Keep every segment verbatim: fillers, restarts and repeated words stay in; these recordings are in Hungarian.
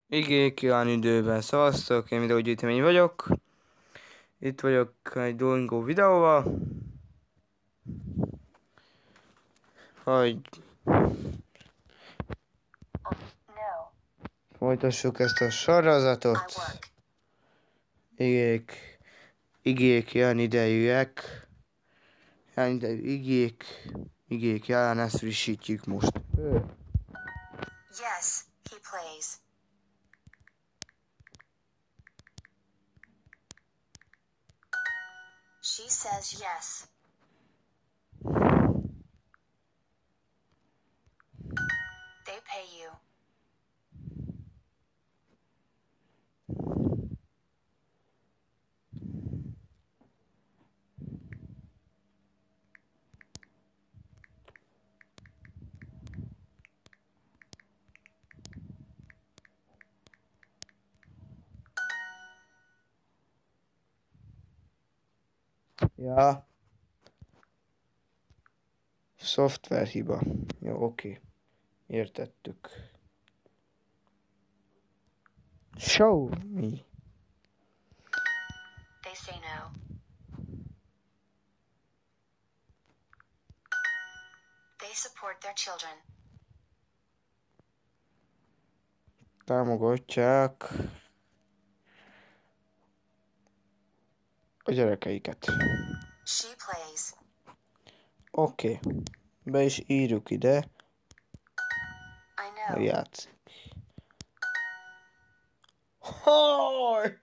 Igék olyan időben szavaztok, én videógyűjtemény vagyok. Itt vagyok egy Duolingo videóval. Hogy folytassuk ezt a sorozatot. Igék, igék ilyen idejűek. Ilyen idejű igék, igék jelen, ezt frissítjük most. Yes, he plays. She says yes. They pay you. Ja. Szoftverhiba. Jó, oké. Értettük. Show me. They say no. They support their children. Támogatják a gyerekeiket. She plays. Oké. Okay. Be is írjuk ide, I know. hogy játszik. Haj!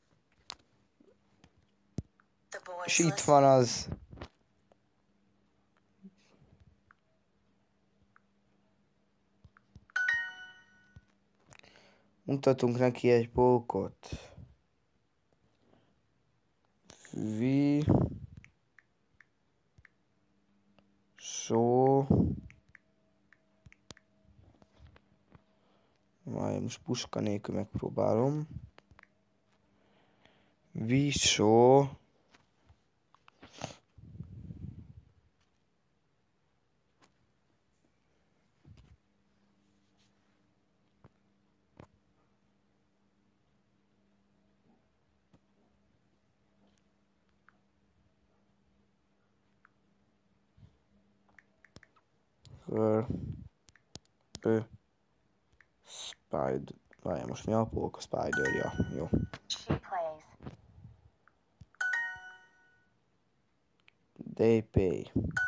The boys És itt listen. van az. Mutatunk neki egy pókot. Vi. So. Majd most puska nélkül megpróbálom. Vi so. Her. Ö. Spider. Várjál, most mi a pók? A Spider, ja. Jó. She plays. They pay.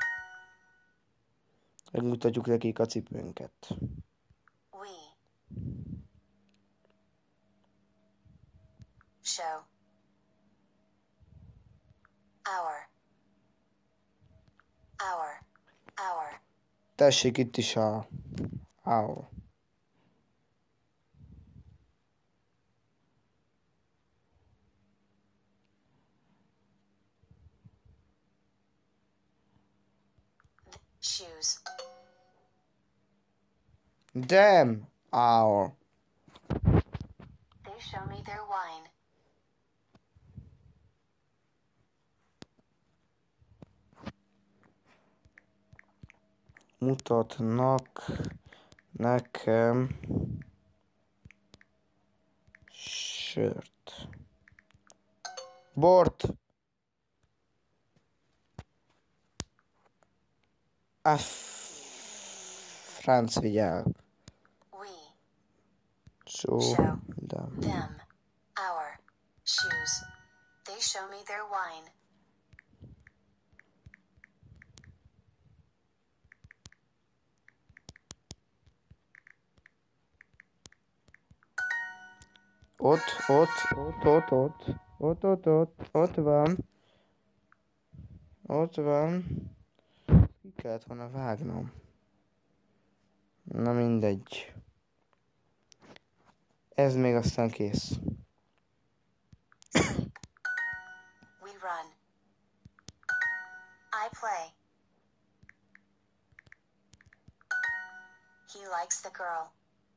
Megmutatjuk nekik a cipőnket. We. Show. Our. Our. Our. Tessék itt is a... Áll. Shoes. Them. Our. They show me their wine. Mutatnak nekem sört. Bort. A franc vigyel. We. So, Show. them. Them. Our. Shoes. They show me their wine. Ott, ott, ott, ott, ott, ott, ott, ott, ott van. Ott van. Ki kellett volna vágnom. Na mindegy. Ez még aztán kész. We run. I play. He likes the girl.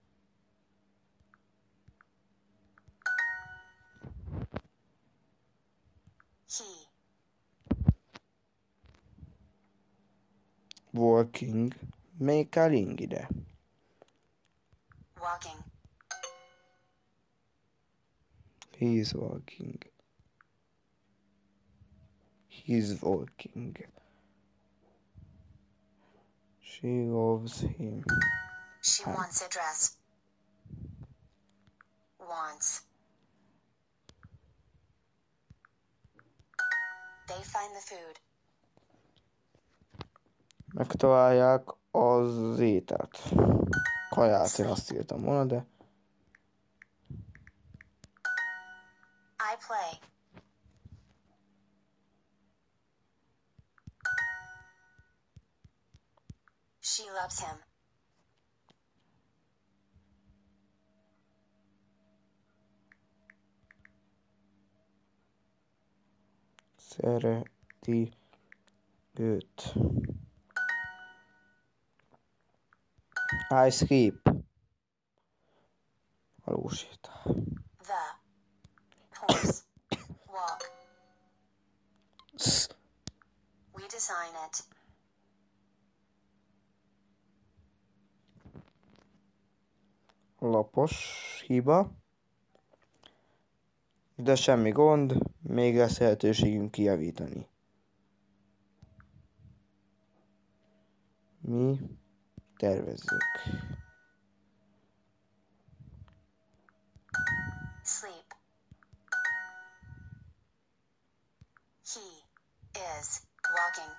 He. Walking. Még kell ing ide. Walking. He is walking. He is walking. She loves him. She wants a dress. Wants. They find the food. Megtalálják az ételt. Kaját, én azt írtam volna, de... I play. She loves him. Szereti őt. I sleep. Alulsétál. The horse walk. We design it. Lapos hiba. De semmi gond, még lesz lehetőségünk kijavítani. Mi tervezzük. Sleep. He is walking.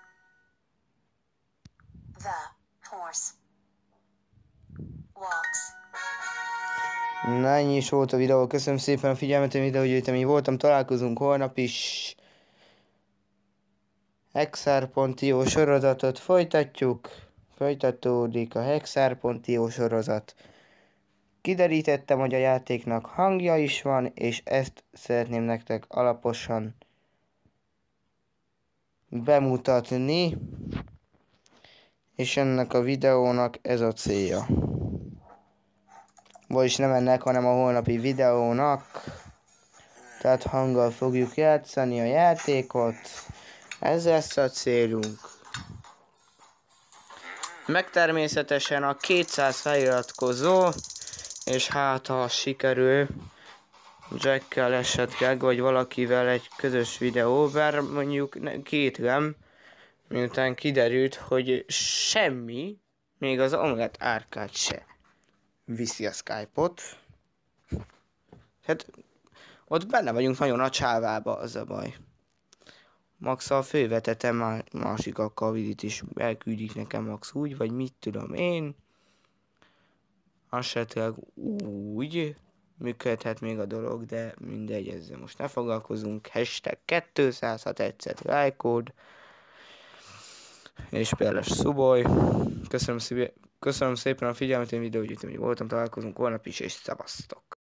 The horse walks. Na, ennyi is volt a videó. Köszönöm szépen a figyelmet, a videógyűjtemény voltam. Találkozunk holnap is. hexar pont i o sorozatot folytatjuk. Folytatódik a hexar pont i o sorozat. Kiderítettem, hogy a játéknak hangja is van, és ezt szeretném nektek alaposan bemutatni. És ennek a videónak ez a célja. Vagyis nem ennek, hanem a holnapi videónak. Tehát hanggal fogjuk játszani a játékot. Ez lesz a célunk. Meg természetesen a kétszáz feliratkozó, és hát ha sikerül Jackkel esetleg, vagy valakivel egy közös videó, bár mondjuk kétlem, miután kiderült, hogy semmi, még az Omelette Arcade se viszi a Skype-ot. Hát ott benne vagyunk nagyon a csávába, az a baj. Max a fővetetem má másikakkal vidit is elküldik nekem max úgy, vagy mit tudom én. Esetleg úgy működhet még a dolog, de mindegy, ezzel most ne foglalkozunk. Hashtag kétszáz, ha tetszett, lájkod. És például szuboly. Köszönöm szépen, köszönöm szépen a figyelmet, én videógyűjtőm voltam, találkozunk holnap is, és szevasztok!